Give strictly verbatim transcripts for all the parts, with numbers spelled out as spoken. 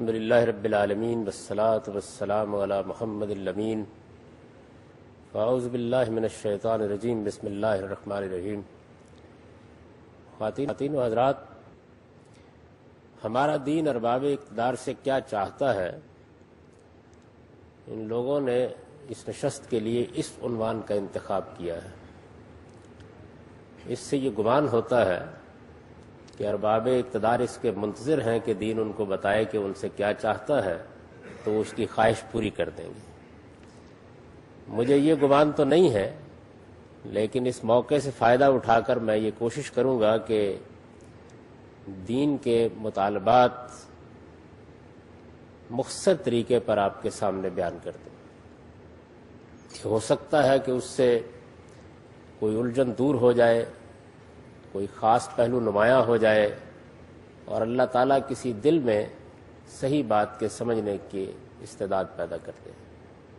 الحمدللہ رب العالمین والصلاة والسلام علی محمد الامین فاعوذ باللہ من الشیطان الرجیم بسم اللہ الرحمن الرحیم۔ خواتین و حضرات، ہمارا دین ارباب اقتدار سے کیا چاہتا ہے، ان لوگوں نے اس نشست کے لیے اس عنوان کا انتخاب کیا ہے۔ اس سے یہ گمان ہوتا ہے کہ ارباب اقتدار اس کے منتظر ہیں کہ دین ان کو بتائے کہ ان سے کیا چاہتا ہے تو وہ اس کی خواہش پوری کر دیں گے۔ مجھے یہ گمان تو نہیں ہے، لیکن اس موقع سے فائدہ اٹھا کر میں یہ کوشش کروں گا کہ دین کے مطالبات مختصر طریقے پر آپ کے سامنے بیان کر دوں۔ ہو سکتا ہے کہ اس سے کوئی الجھن دور ہو جائے، کوئی خاص پہلو نمایاں ہو جائے اور اللہ تعالیٰ کسی دل میں صحیح بات کے سمجھنے کی استعداد پیدا کرتے ہیں۔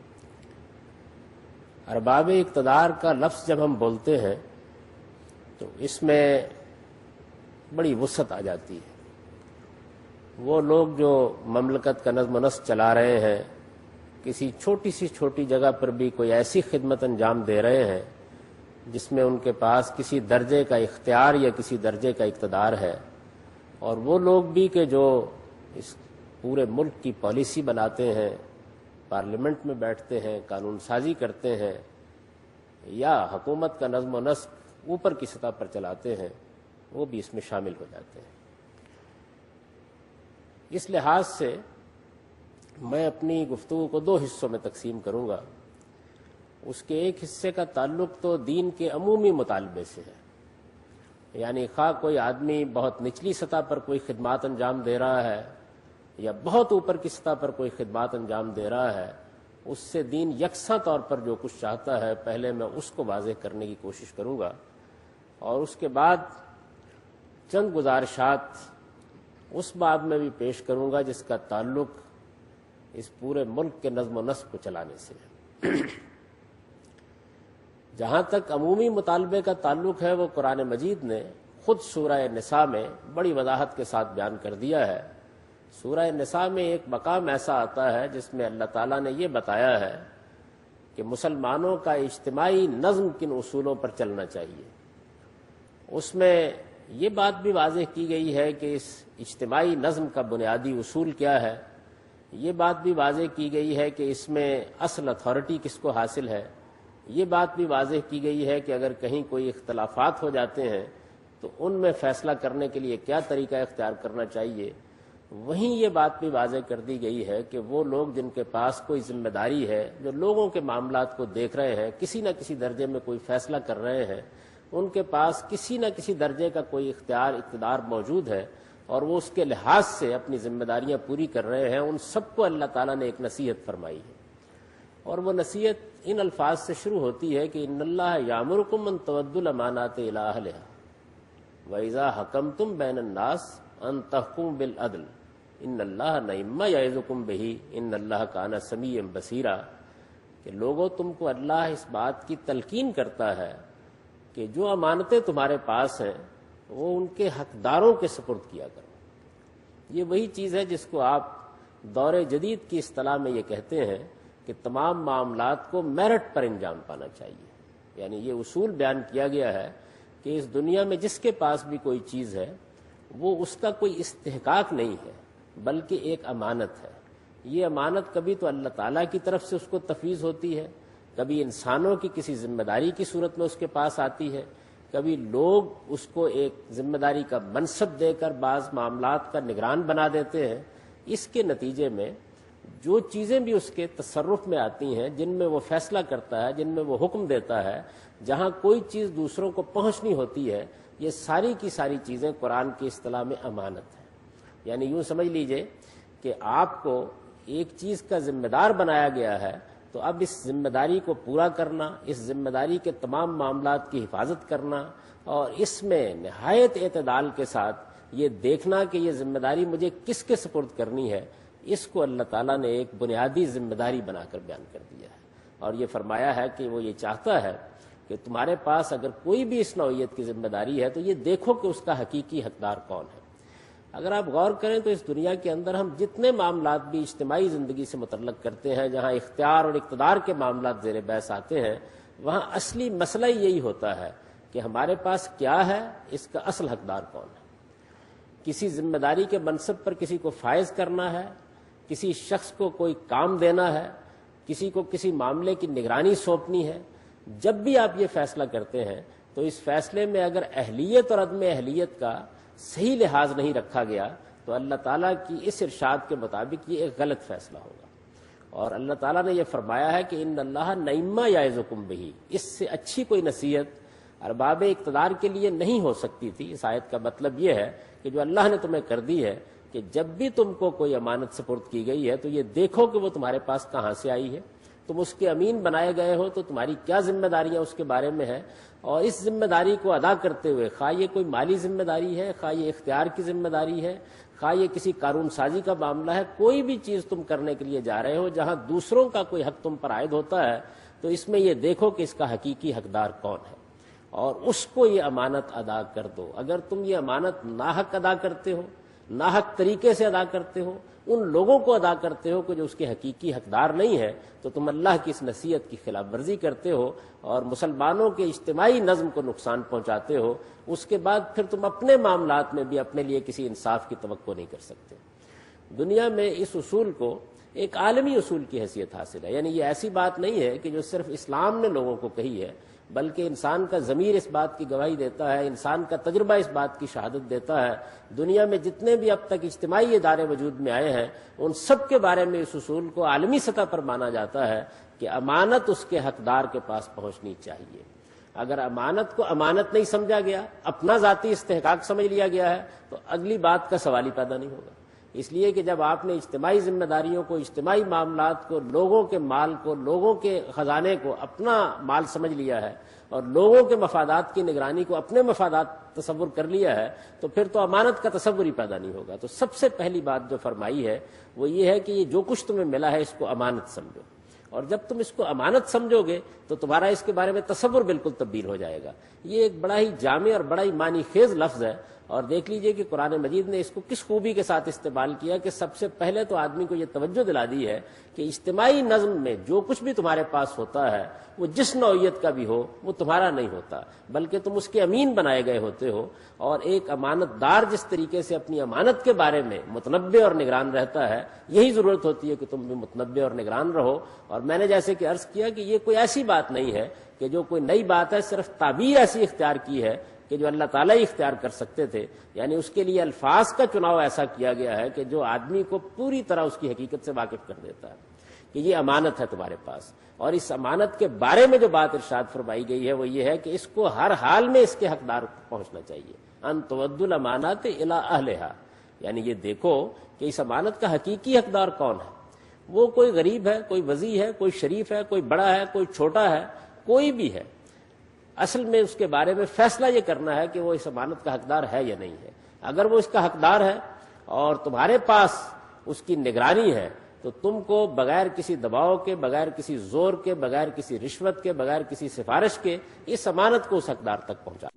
ارباب اقتدار کا لفظ جب ہم بولتے ہیں تو اس میں بڑی وسعت آ جاتی ہے۔ وہ لوگ جو مملکت کا نظم و نسق چلا رہے ہیں، کسی چھوٹی سی چھوٹی جگہ پر بھی کوئی ایسی خدمت انجام دے رہے ہیں جس میں ان کے پاس کسی درجے کا اختیار یا کسی درجے کا اقتدار ہے، اور وہ لوگ بھی کہ جو اس پورے ملک کی پالیسی بناتے ہیں، پارلیمنٹ میں بیٹھتے ہیں، قانون سازی کرتے ہیں یا حکومت کا نظم و نسق اوپر کی سطح پر چلاتے ہیں، وہ بھی اس میں شامل ہو جاتے ہیں۔ اس لحاظ سے میں اپنی گفتگو کو دو حصوں میں تقسیم کروں گا۔ اس کے ایک حصے کا تعلق تو دین کے عمومی مطالبے سے ہے، یعنی خواہ کوئی آدمی بہت نچلی سطح پر کوئی خدمات انجام دے رہا ہے یا بہت اوپر کی سطح پر کوئی خدمات انجام دے رہا ہے، اس سے دین یکساں طور پر جو کچھ چاہتا ہے پہلے میں اس کو واضح کرنے کی کوشش کروں گا، اور اس کے بعد چند گزارشات اس باب میں بھی پیش کروں گا جس کا تعلق اس پورے ملک کے نظم و نسق کو چلانے سے ہے۔ جہاں تک عمومی مطالبے کا تعلق ہے، وہ قرآن مجید نے خود سورہ نساء میں بڑی وضاحت کے ساتھ بیان کر دیا ہے۔ سورہ نساء میں ایک مقام ایسا آتا ہے جس میں اللہ تعالیٰ نے یہ بتایا ہے کہ مسلمانوں کا اجتماعی نظم کن اصولوں پر چلنا چاہیے۔ اس میں یہ بات بھی واضح کی گئی ہے کہ اس اجتماعی نظم کا بنیادی اصول کیا ہے، یہ بات بھی واضح کی گئی ہے کہ اس میں اصل اتھارٹی کس کو حاصل ہے، یہ بات بھی واضح کی گئی ہے کہ اگر کہیں کوئی اختلافات ہو جاتے ہیں تو ان میں فیصلہ کرنے کے لیے کیا طریقہ اختیار کرنا چاہیے۔ وہیں یہ بات بھی واضح کر دی گئی ہے کہ وہ لوگ جن کے پاس کوئی ذمہ داری ہے، جو لوگوں کے معاملات کو دیکھ رہے ہیں، کسی نہ کسی درجے میں کوئی فیصلہ کر رہے ہیں، ان کے پاس کسی نہ کسی درجے کا کوئی اختیار اقتدار موجود ہے اور وہ اس کے لحاظ سے اپنی ذمہ داریاں پوری کر رہے ہیں۔ ان سب کو اللہ تعالیٰ نے ایک نصیحت فرمائی ہے، اور وہ نصیحت ان الفاظ سے شروع ہوتی ہے کہ ان اللہ یامرکم ان تؤدوا الامانات الی اہلھا واذا حکمتم بین الناس ان تحکموا بالعدل ان اللہ نعم ما یعظکم بہ ان اللہ کان سمیعا بصیرا، کہ لوگوں تم کو اللہ اس بات کی تلقین کرتا ہے کہ جو امانتیں تمہارے پاس ہیں وہ ان کے حقداروں کے سپرد کیا کرو۔ یہ وہی چیز ہے جس کو آپ دور جدید کی اصطلاح میں یہ کہتے ہیں کہ تمام معاملات کو میرٹ پر انجام پانا چاہیے، یعنی یہ اصول بیان کیا گیا ہے کہ اس دنیا میں جس کے پاس بھی کوئی چیز ہے وہ اس کا کوئی استحقاق نہیں ہے بلکہ ایک امانت ہے۔ یہ امانت کبھی تو اللہ تعالیٰ کی طرف سے اس کو تفویض ہوتی ہے، کبھی انسانوں کی کسی ذمہ داری کی صورت میں اس کے پاس آتی ہے، کبھی لوگ اس کو ایک ذمہ داری کا منصب دے کر بعض معاملات کا نگران بنا دیتے ہیں۔ اس کے نتیجے میں جو چیزیں بھی اس کے تصرف میں آتی ہیں، جن میں وہ فیصلہ کرتا ہے، جن میں وہ حکم دیتا ہے، جہاں کوئی چیز دوسروں کو پہنچنی ہوتی ہے، یہ ساری کی ساری چیزیں قرآن کی اصطلاح میں امانت ہیں۔ یعنی یوں سمجھ لیجئے کہ آپ کو ایک چیز کا ذمہ دار بنایا گیا ہے، تو اب اس ذمہ داری کو پورا کرنا، اس ذمہ داری کے تمام معاملات کی حفاظت کرنا اور اس میں نہایت اعتدال کے ساتھ یہ دیکھنا کہ یہ ذمہ داری مجھے کس کے سپرد کرنی ہے، اس کو اللہ تعالیٰ نے ایک بنیادی ذمہ داری بنا کر بیان کر دیا ہے، اور یہ فرمایا ہے کہ وہ یہ چاہتا ہے کہ تمہارے پاس اگر کوئی بھی اس نوعیت کی ذمہ داری ہے تو یہ دیکھو کہ اس کا حقیقی حقدار کون ہے۔ اگر آپ غور کریں تو اس دنیا کے اندر ہم جتنے معاملات بھی اجتماعی زندگی سے متعلق کرتے ہیں، جہاں اختیار اور اقتدار کے معاملات زیر بحث آتے ہیں، وہاں اصلی مسئلہ یہی ہوتا ہے کہ ہمارے پاس کیا ہے، اس کا اصل حقدار کون ہے۔ کسی ذمہ داری کے منصب پر کسی کو فائز کرنا ہے، کسی شخص کو کوئی کام دینا ہے، کسی کو کسی معاملے کی نگرانی سونپنی ہے، جب بھی آپ یہ فیصلہ کرتے ہیں تو اس فیصلے میں اگر اہلیت اور عدم اہلیت کا صحیح لحاظ نہیں رکھا گیا تو اللہ تعالیٰ کی اس ارشاد کے مطابق یہ ایک غلط فیصلہ ہوگا۔ اور اللہ تعالیٰ نے یہ فرمایا ہے کہ ان اللہ نعمہ یعظکم بہ، اس سے اچھی کوئی نصیحت ارباب اقتدار کے لیے نہیں ہو سکتی تھی۔ اس آیت کا مطلب یہ ہے کہ جو اللہ نے تمہیں کر دی ہے کہ جب بھی تم کو کوئی امانت سپرد کی گئی ہے تو یہ دیکھو کہ وہ تمہارے پاس کہاں سے آئی ہے، تم اس کے امین بنائے گئے ہو تو تمہاری کیا ذمہ داریاں اس کے بارے میں ہیں، اور اس ذمہ داری کو ادا کرتے ہوئے خواہ یہ کوئی مالی ذمہ داری ہے، خواہ یہ اختیار کی ذمہ داری ہے، خواہ یہ کسی قانون سازی کا معاملہ ہے، کوئی بھی چیز تم کرنے کے لیے جا رہے ہو جہاں دوسروں کا کوئی حق تم پر عائد ہوتا ہے تو اس میں یہ دیکھو کہ اس کا حقیقی حقدار کون ہے اور اس کو یہ امانت ادا کر دو۔ اگر تم یہ امانت ناحق ادا کرتے ہو، ناحق طریقے سے ادا کرتے ہو، ان لوگوں کو ادا کرتے ہو کہ جو اس کے حقیقی حقدار نہیں ہے، تو تم اللہ کی اس نصیحت کی خلاف ورزی کرتے ہو اور مسلمانوں کے اجتماعی نظم کو نقصان پہنچاتے ہو۔ اس کے بعد پھر تم اپنے معاملات میں بھی اپنے لیے کسی انصاف کی توقع نہیں کر سکتے۔ دنیا میں اس اصول کو ایک عالمی اصول کی حیثیت حاصل ہے، یعنی یہ ایسی بات نہیں ہے کہ جو صرف اسلام نے لوگوں کو کہی ہے، بلکہ انسان کا ضمیر اس بات کی گواہی دیتا ہے، انسان کا تجربہ اس بات کی شہادت دیتا ہے۔ دنیا میں جتنے بھی اب تک اجتماعی ادارے وجود میں آئے ہیں ان سب کے بارے میں اس اصول کو عالمی سطح پر مانا جاتا ہے کہ امانت اس کے حقدار کے پاس پہنچنی چاہیے۔ اگر امانت کو امانت نہیں سمجھا گیا، اپنا ذاتی استحقاق سمجھ لیا گیا ہے تو اگلی بات کا سوال ہی پیدا نہیں ہوگا۔ اس لیے کہ جب آپ نے اجتماعی ذمہ داریوں کو، اجتماعی معاملات کو، لوگوں کے مال کو، لوگوں کے خزانے کو اپنا مال سمجھ لیا ہے اور لوگوں کے مفادات کی نگرانی کو اپنے مفادات تصور کر لیا ہے تو پھر تو امانت کا تصور ہی پیدا نہیں ہوگا۔ تو سب سے پہلی بات جو فرمائی ہے وہ یہ ہے کہ یہ جو کچھ تمہیں ملا ہے اس کو امانت سمجھو، اور جب تم اس کو امانت سمجھو گے تو تمہارا اس کے بارے میں تصور بالکل تبدیل ہو جائے گا۔ یہ ایک بڑا ہی جامع اور بڑا ہی معنی خیز لفظ ہے، اور دیکھ لیجئے کہ قرآن مجید نے اس کو کس خوبی کے ساتھ استعمال کیا کہ سب سے پہلے تو آدمی کو یہ توجہ دلا دی ہے کہ اجتماعی نظم میں جو کچھ بھی تمہارے پاس ہوتا ہے وہ جس نوعیت کا بھی ہو وہ تمہارا نہیں ہوتا، بلکہ تم اس کے امین بنائے گئے ہوتے ہو، اور ایک امانت دار جس طریقے سے اپنی امانت کے بارے میں متنبع اور نگران رہتا ہے، یہی ضرورت ہوتی ہے کہ تم بھی متنبع اور نگران رہو۔ اور میں نے جیسے کہ عرض کیا کہ یہ کوئی ایسی بات نہیں ہے کہ جو کوئی نئی بات ہے، صرف تعبیر ایسی اختیار کی ہے کہ جو اللہ تعالیٰ ہی اختیار کر سکتے تھے، یعنی اس کے لیے الفاظ کا چناؤ ایسا کیا گیا ہے کہ جو آدمی کو پوری طرح اس کی حقیقت سے واقف کر دیتا ہے کہ یہ امانت ہے تمہارے پاس۔ اور اس امانت کے بارے میں جو بات ارشاد فرمائی گئی ہے وہ یہ ہے کہ اس کو ہر حال میں اس کے حقدار پہنچنا چاہیے۔ ان تؤدوا الامانات الی اہلھا، یعنی یہ دیکھو کہ اس امانت کا حقیقی حقدار کون ہے۔ وہ کوئی غریب ہے، کوئی وضیع ہے، کوئی شریف ہے، کوئی بڑا ہے، کوئی چھوٹا ہے، کوئی بھی ہے، اصل میں اس کے بارے میں فیصلہ یہ کرنا ہے کہ وہ اس امانت کا حقدار ہے یا نہیں ہے۔ اگر وہ اس کا حقدار ہے اور تمہارے پاس اس کی نگرانی ہے تو تم کو بغیر کسی دباؤ کے، بغیر کسی زور کے، بغیر کسی رشوت کے، بغیر کسی سفارش کے اس امانت کو اس حقدار تک پہنچانا۔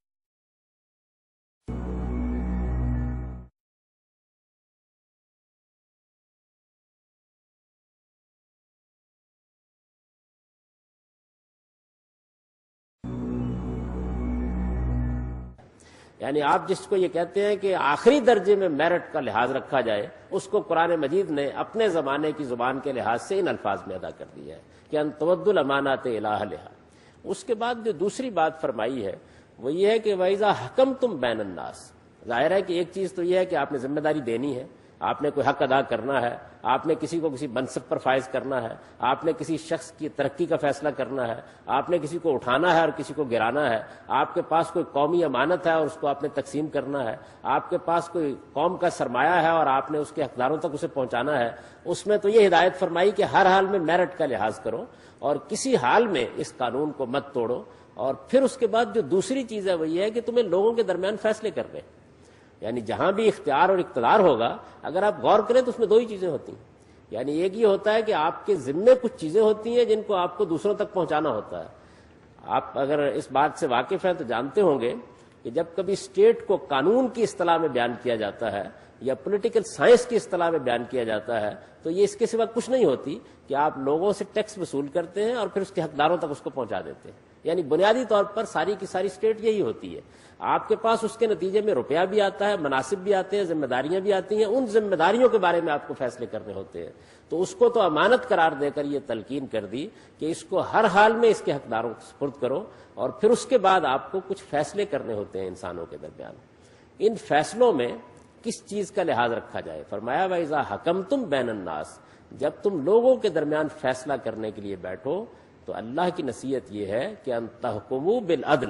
یعنی آپ جس کو یہ کہتے ہیں کہ آخری درجے میں میرٹ کا لحاظ رکھا جائے، اس کو قرآن مجید نے اپنے زمانے کی زبان کے لحاظ سے ان الفاظ میں ادا کر دیا ہے کہ ان تؤدوا الامانات الی اہلھا۔ اس کے بعد جو دوسری بات فرمائی ہے وہ یہ ہے کہ وَإِذَا حَكَمْتُمْ بَيْنَ النَّاسِ، ظاہر ہے کہ ایک چیز تو یہ ہے کہ آپ نے ذمہ داری دینی ہے، آپ نے کوئی حق ادا کرنا ہے، آپ نے کسی کو کسی منصب پر فائز کرنا ہے، آپ نے کسی شخص کی ترقی کا فیصلہ کرنا ہے، آپ نے کسی کو اٹھانا ہے اور کسی کو گرانا ہے، آپ کے پاس کوئی قومی امانت ہے اور اس کو آپ نے تقسیم کرنا ہے، آپ کے پاس کوئی قوم کا سرمایہ ہے اور آپ نے اس کے حقداروں تک اسے پہنچانا ہے۔ اس میں تو یہ ہدایت فرمائی کہ ہر حال میں میرٹ کا لحاظ کرو اور کسی حال میں اس قانون کو مت توڑو۔ اور پھر اس کے بعد جو دوسری چیز ہے وہ یہ ہے کہ تمہیں لوگوں کے درمیان فیصلے کرنے، یعنی جہاں بھی اختیار اور اقتدار ہوگا، اگر آپ غور کریں تو اس میں دو ہی چیزیں ہوتی ہیں۔ یعنی ایک یہ ہوتا ہے کہ آپ کے ذمے کچھ چیزیں ہوتی ہیں جن کو آپ کو دوسروں تک پہنچانا ہوتا ہے۔ آپ اگر اس بات سے واقف ہیں تو جانتے ہوں گے کہ جب کبھی اسٹیٹ کو قانون کی اصطلاح میں بیان کیا جاتا ہے یا پولیٹیکل سائنس کی اصطلاح میں بیان کیا جاتا ہے تو یہ اس کے سوا کچھ نہیں ہوتی کہ آپ لوگوں سے ٹیکس وصول کرتے ہیں اور پھر اس کے حقداروں تک اس کو پہنچا دیتے ہیں. یعنی بنیادی طور پر ساری کی ساری اسٹیٹ یہی ہوتی ہے. آپ کے پاس اس کے نتیجے میں روپیہ بھی آتا ہے, مناسب بھی آتے ہیں, ذمہ داریاں بھی آتی ہیں. ان ذمہ داریوں کے بارے میں آپ کو فیصلے کرنے ہوتے ہیں. تو اس کو تو امانت قرار دے کر یہ تلقین کر دی کہ اس کو ہر حال میں اس کے حقداروں کو سپرد کرو, اور پھر اس کے بعد آپ کو کچھ فیصلے کرنے ہوتے ہیں انسانوں کے درمیان. ان فیصلوں میں کس چیز کا لحاظ رکھا جائے؟ فرمایا وَإِذَا حَكَمْتُمْ بَيْنَ النَّاسِ, جب تم لوگوں کے درمیان فیصلہ کرنے کے لیے بیٹھو تو اللہ کی نصیحت یہ ہے کہ ان تحکموا بالعدل,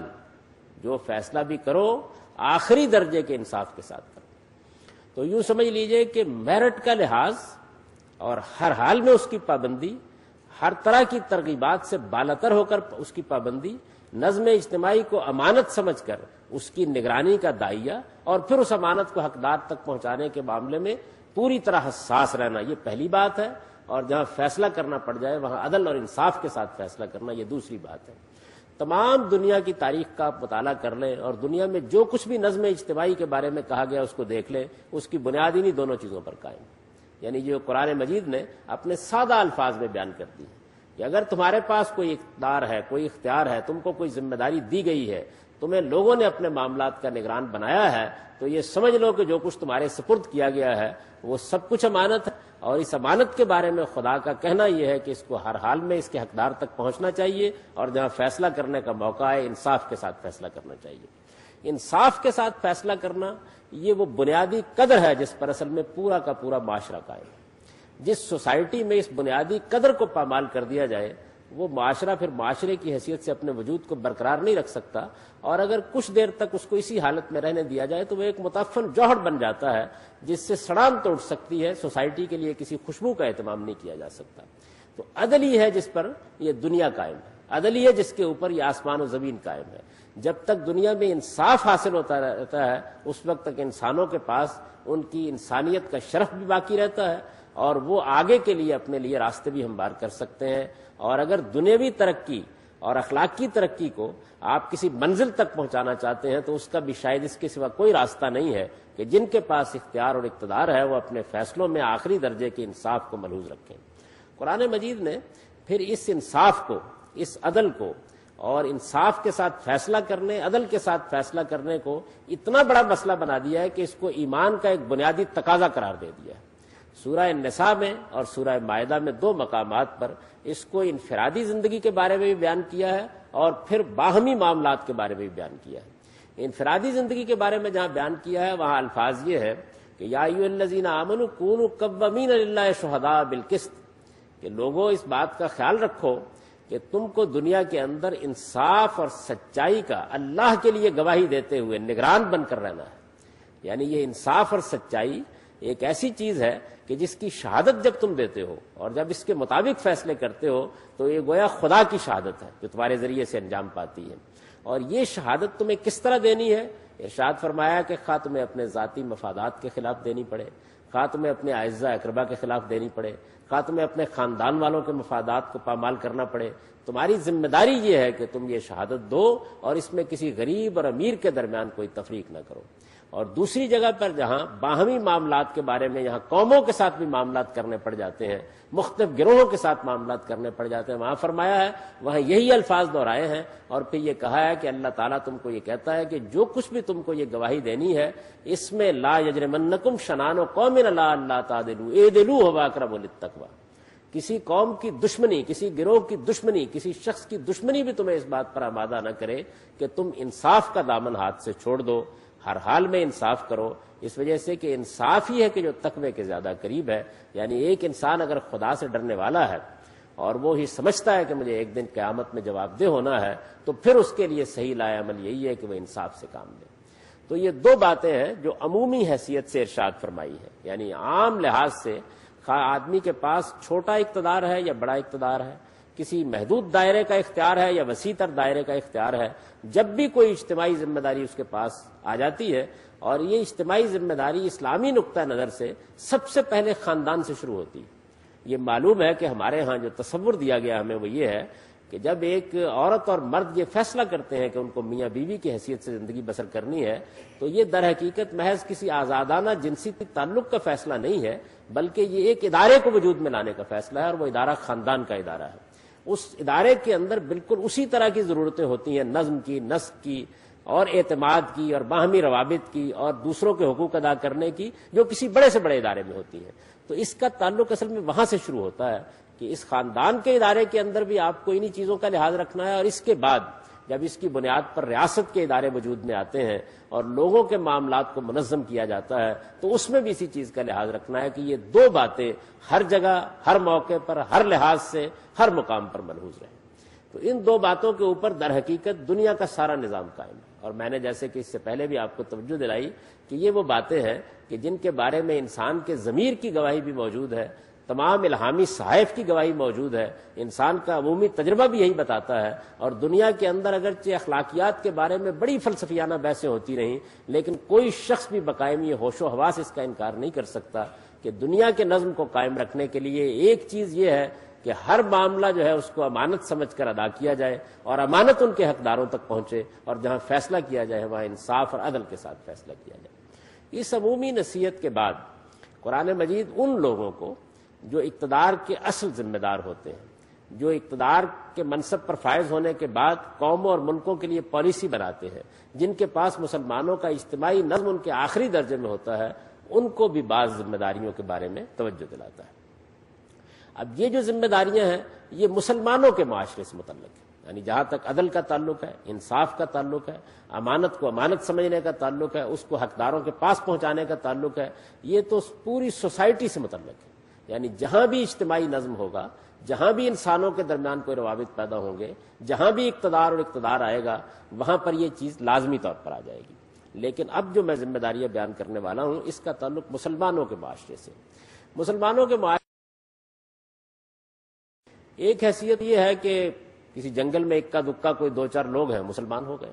جو فیصلہ بھی کرو آخری درجے کے انصاف کے ساتھ کرو. تو یوں سمجھ لیجئے کہ میرٹ کا لحاظ اور ہر حال میں اس کی پابندی, ہر طرح کی ترغیبات سے بالاتر ہو کر اس کی پابندی, نظم اجتماعی کو امانت سمجھ کر اس کی نگرانی کا داعیہ, اور پھر اس امانت کو حقدار تک پہنچانے کے معاملے میں پوری طرح حساس رہنا, یہ پہلی بات ہے. اور جہاں فیصلہ کرنا پڑ جائے وہاں عدل اور انصاف کے ساتھ فیصلہ کرنا, یہ دوسری بات ہے. تمام دنیا کی تاریخ کا آپ مطالعہ کر لیں اور دنیا میں جو کچھ بھی نظم اجتماعی کے بارے میں کہا گیا اس کو دیکھ لیں, اس کی بنیاد انہی دونوں چیزوں پر قائم. یعنی جو قرآن مجید نے اپنے سادہ الفاظ میں بیان کر دی کہ اگر تمہارے پاس کوئی اقتدار ہے, کوئی اختیار ہے, تم کو کوئی ذمہ داری دی گئی ہے, تمہیں لوگوں نے اپنے معاملات کا نگران بنایا ہے, تو یہ سمجھ لو کہ جو کچھ تمہارے سپرد کیا گیا ہے وہ سب کچھ امانت ہے. اور اس امانت کے بارے میں خدا کا کہنا یہ ہے کہ اس کو ہر حال میں اس کے حقدار تک پہنچنا چاہیے, اور جہاں فیصلہ کرنے کا موقع ہے انصاف کے ساتھ فیصلہ کرنا چاہیے. انصاف کے ساتھ فیصلہ کرنا یہ وہ بنیادی قدر ہے جس پر اصل میں پورا کا پورا معاشرہ قائم ہے. جس سوسائٹی میں اس بنیادی قدر کو پامال کر دیا جائے وہ معاشرہ پھر معاشرے کی حیثیت سے اپنے وجود کو برقرار نہیں رکھ سکتا, اور اگر کچھ دیر تک اس کو اسی حالت میں رہنے دیا جائے تو وہ ایک متعفن جوہر بن جاتا ہے جس سے سڑان توڑ سکتی ہے. سوسائٹی کے لیے کسی خوشبو کا اہتمام نہیں کیا جا سکتا. تو عدل ہی ہے جس پر یہ دنیا قائم ہے, عدل ہی ہے جس کے اوپر یہ آسمان و زمین قائم ہے. جب تک دنیا میں انصاف حاصل ہوتا رہتا ہے اس وقت تک انسانوں کے پاس ان کی انسانیت کا شرف بھی باقی رہتا ہے, اور وہ آگے کے لیے اپنے لیے راستے بھی ہموار کر سکتے ہیں. اور اگر دنیاوی ترقی اور اخلاقی ترقی کو آپ کسی منزل تک پہنچانا چاہتے ہیں تو اس کا بھی شاید اس کے سوا کوئی راستہ نہیں ہے کہ جن کے پاس اختیار اور اقتدار ہے وہ اپنے فیصلوں میں آخری درجے کے انصاف کو ملحوظ رکھیں. قرآن مجید نے پھر اس انصاف کو, اس عدل کو اور انصاف کے ساتھ فیصلہ کرنے, عدل کے ساتھ فیصلہ کرنے کو اتنا بڑا مسئلہ بنا دیا ہے کہ اس کو ایمان کا ایک بنیادی تقاضا قرار دے دیا ہے. سورہ نساء میں اور سورہ مائدہ میں دو مقامات پر اس کو انفرادی زندگی کے بارے میں بھی بیان کیا ہے اور پھر باہمی معاملات کے بارے میں بھی بیان کیا ہے. انفرادی زندگی کے بارے میں جہاں بیان کیا ہے وہاں الفاظ یہ ہے کہ یا ایھا الذین آمنوا کونوا قوامین للہ شہداء بالقسط, کہ لوگوں اس بات کا خیال رکھو کہ تم کو دنیا کے اندر انصاف اور سچائی کا اللہ کے لیے گواہی دیتے ہوئے نگران بن کر رہنا ہے. یعنی یہ انصاف اور سچائی ایک ایسی چیز ہے کہ جس کی شہادت جب تم دیتے ہو اور جب اس کے مطابق فیصلے کرتے ہو تو یہ گویا خدا کی شہادت ہے جو تمہارے ذریعے سے انجام پاتی ہے. اور یہ شہادت تمہیں کس طرح دینی ہے؟ ارشاد فرمایا کہ خواہ تمہیں اپنے ذاتی مفادات کے خلاف دینی پڑے, خواہ تمہیں اپنے اعزہ اقربا کے خلاف دینی پڑے, خواہ تمہیں اپنے خاندان والوں کے مفادات کو پامال کرنا پڑے, تمہاری ذمہ داری یہ ہے کہ تم یہ شہادت دو اور اس میں کسی غریب اور امیر کے درمیان کوئی تفریق نہ کرو. اور دوسری جگہ پر جہاں باہمی معاملات کے بارے میں یہاں قوموں کے ساتھ بھی معاملات کرنے پڑ جاتے ہیں, مختلف گروہوں کے ساتھ معاملات کرنے پڑ جاتے ہیں, وہاں فرمایا ہے, وہاں یہی الفاظ دہرائے ہیں اور پھر یہ کہا ہے کہ اللہ تعالیٰ تم کو یہ کہتا ہے کہ جو کچھ بھی تم کو یہ گواہی دینی ہے اس میں لا یجرمنکم شنان قوم علی الا تعدلوا اعدلوا هو اقرب للتقوی, کسی قوم کی دشمنی, کسی گروہ کی دشمنی, کسی شخص کی دشمنی بھی تمہیں اس بات پر آمادہ نہ کرے کہ تم انصاف کا دامن ہاتھ سے چھوڑ دو, ہر حال میں انصاف کرو, اس وجہ سے کہ انصاف ہی ہے کہ جو تقوی کے زیادہ قریب ہے. یعنی ایک انسان اگر خدا سے ڈرنے والا ہے اور وہ ہی سمجھتا ہے کہ مجھے ایک دن قیامت میں جواب دہ ہونا ہے تو پھر اس کے لیے صحیح لائے عمل یہی ہے کہ وہ انصاف سے کام لے. تو یہ دو باتیں ہیں جو عمومی حیثیت سے ارشاد فرمائی ہے, یعنی عام لحاظ سے خواہ آدمی کے پاس چھوٹا اقتدار ہے یا بڑا اقتدار ہے, کسی محدود دائرے کا اختیار ہے یا وسیع تر دائرے کا اختیار ہے, جب بھی کوئی اجتماعی ذمہ داری اس کے پاس آ جاتی ہے, اور یہ اجتماعی ذمہ داری اسلامی نقطہ نظر سے سب سے پہلے خاندان سے شروع ہوتی ہے. یہ معلوم ہے کہ ہمارے ہاں جو تصور دیا گیا ہمیں وہ یہ ہے کہ جب ایک عورت اور مرد یہ فیصلہ کرتے ہیں کہ ان کو میاں بیوی کی حیثیت سے زندگی بسر کرنی ہے تو یہ در حقیقت محض کسی آزادانہ جنسی تعلق کا فیصلہ نہیں ہے، بلکہ یہ ایک ادارے کو وجود میں لانے کا فیصلہ ہے، اور وہ ادارہ خاندان کا ادارہ ہے۔ اس ادارے کے اندر بالکل اسی طرح کی ضرورتیں ہوتی ہیں، نظم کی، نسق کی اور اعتماد کی اور باہمی روابط کی اور دوسروں کے حقوق ادا کرنے کی، جو کسی بڑے سے بڑے ادارے میں ہوتی ہیں۔ تو اس کا تعلق اصل میں وہاں سے شروع ہوتا ہے کہ اس خاندان کے ادارے کے اندر بھی آپ کو انہی چیزوں کا لحاظ رکھنا ہے، اور اس کے بعد جب اس کی بنیاد پر ریاست کے ادارے وجود میں آتے ہیں اور لوگوں کے معاملات کو منظم کیا جاتا ہے تو اس میں بھی اسی چیز کا لحاظ رکھنا ہے کہ یہ دو باتیں ہر جگہ، ہر موقع پر، ہر لحاظ سے، ہر مقام پر ملحوظ رہیں۔ تو ان دو باتوں کے اوپر در حقیقت دنیا کا سارا نظام قائم ہے، اور میں نے جیسے کہ اس سے پہلے بھی آپ کو توجہ دلائی کہ یہ وہ باتیں ہیں کہ جن کے بارے میں انسان کے ضمیر کی گواہی بھی موجود ہے، تمام الہامی صحائف کی گواہی موجود ہے، انسان کا عمومی تجربہ بھی یہی بتاتا ہے، اور دنیا کے اندر اگرچہ اخلاقیات کے بارے میں بڑی فلسفیانہ بحثیں ہوتی رہیں، لیکن کوئی شخص بھی بقائم یہ ہوش و حواس اس کا انکار نہیں کر سکتا کہ دنیا کے نظم کو قائم رکھنے کے لیے ایک چیز یہ ہے کہ ہر معاملہ جو ہے اس کو امانت سمجھ کر ادا کیا جائے، اور امانت ان کے حقداروں تک پہنچے، اور جہاں فیصلہ کیا جائے وہاں انصاف اور عدل کے ساتھ فیصلہ کیا جائے۔ اس عمومی نصیحت کے بعد قرآن مجید ان لوگوں کو جو اقتدار کے اصل ذمہ دار ہوتے ہیں، جو اقتدار کے منصب پر فائز ہونے کے بعد قوموں اور ملکوں کے لیے پالیسی بناتے ہیں، جن کے پاس مسلمانوں کا اجتماعی نظم ان کے آخری درجے میں ہوتا ہے، ان کو بھی بعض ذمہ داریوں کے بارے میں توجہ دلاتا ہے۔ اب یہ جو ذمہ داریاں ہیں یہ مسلمانوں کے معاشرے سے متعلق ہے، یعنی جہاں تک عدل کا تعلق ہے، انصاف کا تعلق ہے، امانت کو امانت سمجھنے کا تعلق ہے، اس کو حقداروں کے پاس پہنچانے کا تعلق ہے، یہ تو پوری سوسائٹی سے متعلق ہے۔ یعنی جہاں بھی اجتماعی نظم ہوگا، جہاں بھی انسانوں کے درمیان کوئی روابط پیدا ہوں گے، جہاں بھی اقتدار اور اقتدار آئے گا، وہاں پر یہ چیز لازمی طور پر آ جائے گی۔ لیکن اب جو میں ذمہ داریاں بیان کرنے والا ہوں اس کا تعلق مسلمانوں کے معاشرے سے۔ مسلمانوں کے معاشرے ایک حیثیت یہ ہے کہ کسی جنگل میں اکا دکا کوئی دو چار لوگ ہیں مسلمان ہو گئے،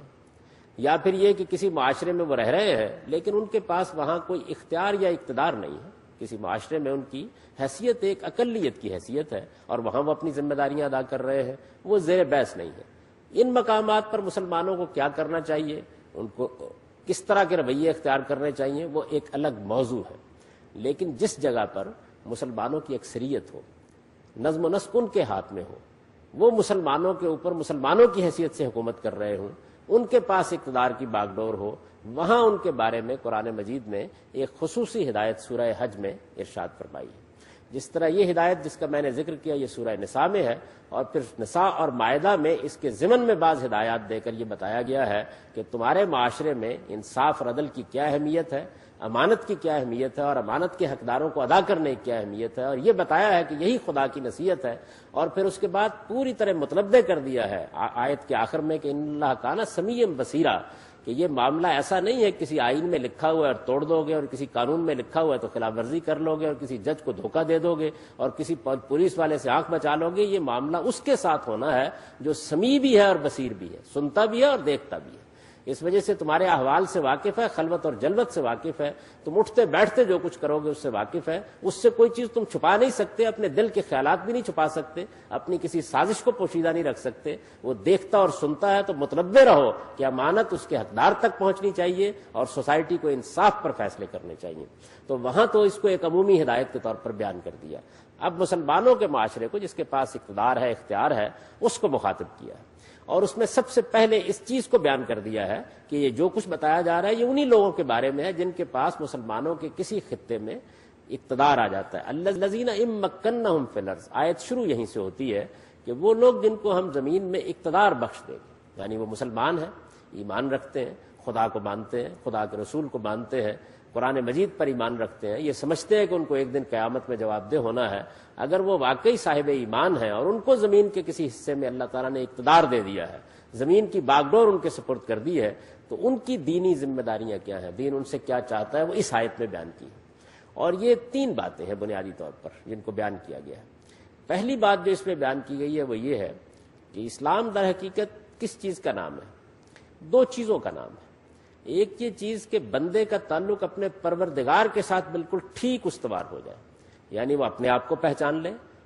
یا پھر یہ کہ کسی معاشرے میں وہ رہ رہے ہیں لیکن ان کے پاس وہاں کوئی اختیار یا اقتدار نہیں ہے، کسی معاشرے میں ان کی حیثیت ایک اقلیت کی حیثیت ہے اور وہاں وہ اپنی ذمہ داریاں ادا کر رہے ہیں، وہ زیر بحث نہیں ہے۔ ان مقامات پر مسلمانوں کو کیا کرنا چاہیے، ان کو کس طرح کے رویے اختیار کرنے چاہیے، وہ ایک الگ موضوع ہے۔ لیکن جس جگہ پر مسلمانوں کی اکثریت ہو، نظم و نسق ان کے ہاتھ میں ہو، وہ مسلمانوں کے اوپر مسلمانوں کی حیثیت سے حکومت کر رہے ہوں، ان کے پاس اقتدار کی باغ ڈور ہو، وہاں ان کے بارے میں قرآن مجید نے ایک خصوصی ہدایت سورہ حج میں ارشاد فرمائی ہے۔ جس طرح یہ ہدایت جس کا میں نے ذکر کیا یہ سورہ نساء میں ہے، اور پھر نساء اور مائدہ میں اس کے ضمن میں بعض ہدایات دے کر یہ بتایا گیا ہے کہ تمہارے معاشرے میں انصاف اور عدل کی کیا اہمیت ہے، امانت کی کیا اہمیت ہے، اور امانت کے حقداروں کو ادا کرنے کی کیا اہمیت ہے، اور یہ بتایا ہے کہ یہی خدا کی نصیحت ہے، اور پھر اس کے بعد پوری طرح متنبع کر دیا ہے آیت کے آخر میں کہ ان اللہ کان سمیع بصیرا، کہ یہ معاملہ ایسا نہیں ہے کسی آئین میں لکھا ہوا ہے اور توڑ دو گے، اور کسی قانون میں لکھا ہوا ہے تو خلاف ورزی کر لو گے، اور کسی جج کو دھوکہ دے دو گے، اور کسی پولیس والے سے آنکھ بچا لو گے۔ یہ معاملہ اس کے ساتھ ہونا ہے جو سمیع بھی ہے اور بصیر بھی ہے، سنتا بھی ہے اور دیکھتا بھی ہے، اس وجہ سے تمہارے احوال سے واقف ہے، خلوت اور جلوت سے واقف ہے، تم اٹھتے بیٹھتے جو کچھ کرو گے اس سے واقف ہے، اس سے کوئی چیز تم چھپا نہیں سکتے، اپنے دل کے خیالات بھی نہیں چھپا سکتے، اپنی کسی سازش کو پوشیدہ نہیں رکھ سکتے، وہ دیکھتا اور سنتا ہے۔ تو متنبع رہو کہ امانت اس کے حقدار تک پہنچنی چاہیے اور سوسائٹی کو انصاف پر فیصلے کرنے چاہیے۔ تو وہاں تو اس کو ایک عمومی ہدایت کے طور پر بیان کر دیا۔ اب مسلمانوں کے معاشرے کو جس کے پاس اقتدار ہے، اختیار ہے، اس کو مخاطب کیا ہے، اور اس میں سب سے پہلے اس چیز کو بیان کر دیا ہے کہ یہ جو کچھ بتایا جا رہا ہے یہ انہی لوگوں کے بارے میں ہے جن کے پاس مسلمانوں کے کسی خطے میں اقتدار آ جاتا ہے۔ الذین ان مکنہم فی الارض، آیت شروع یہیں سے ہوتی ہے کہ وہ لوگ جن کو ہم زمین میں اقتدار بخش دیں گے، یعنی وہ مسلمان ہیں، ایمان رکھتے ہیں، خدا کو مانتے ہیں، خدا کے رسول کو مانتے ہیں، قرآن مجید پر ایمان رکھتے ہیں، یہ سمجھتے ہیں کہ ان کو ایک دن قیامت میں جواب دہ ہونا ہے۔ اگر وہ واقعی صاحب ایمان ہیں اور ان کو زمین کے کسی حصے میں اللہ تعالیٰ نے اقتدار دے دیا ہے، زمین کی باغڈور ان کے سپرد کر دی ہے، تو ان کی دینی ذمہ داریاں کیا ہیں، دین ان سے کیا چاہتا ہے، وہ اس آیت میں بیان کی ہے۔ اور یہ تین باتیں ہیں بنیادی طور پر جن کو بیان کیا گیا ہے۔ پہلی بات جو اس میں بیان کی گئی ہے وہ یہ ہے کہ اسلام در حقیقت کس چیز کا نام ہے؟ دو چیزوں کا نام ہے۔ ایک یہ چیز کہ بندے کا تعلق اپنے پروردگار کے ساتھ بالکل ٹھیک استوار ہو جائے، یعنی وہ اپنے آپ کو پہچان لے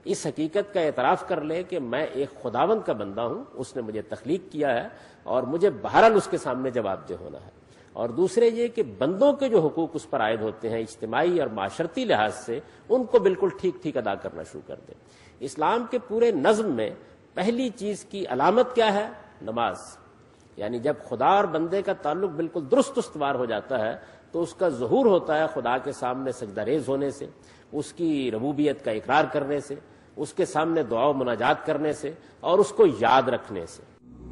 اس حقیقت کا اعتراف کر لے کہ میں ایک خداوند کا بندہ ہوں، اس نے مجھے تخلیق کیا ہے اور مجھے بہرحال اس کے سامنے جواب دہ ہونا ہے۔ اور دوسرے یہ کہ بندوں کے جو حقوق اس پر عائد ہوتے ہیں اجتماعی اور معاشرتی لحاظ سے، ان کو بالکل ٹھیک ٹھیک ادا کرنا شروع کر دے۔ اسلام کے پورے نظم میں پہلی چیز کی علامت کیا ہے؟ نماز۔ یعنی جب خدا اور بندے کا تعلق بالکل درست استوار ہو جاتا ہے تو اس کا ظہور ہوتا ہے خدا کے سامنے سجدہ ریز ہونے سے، اس کی ربوبیت کا اقرار کرنے سے، اس کے سامنے دعا و مناجات کرنے سے اور اس کو یاد رکھنے سے۔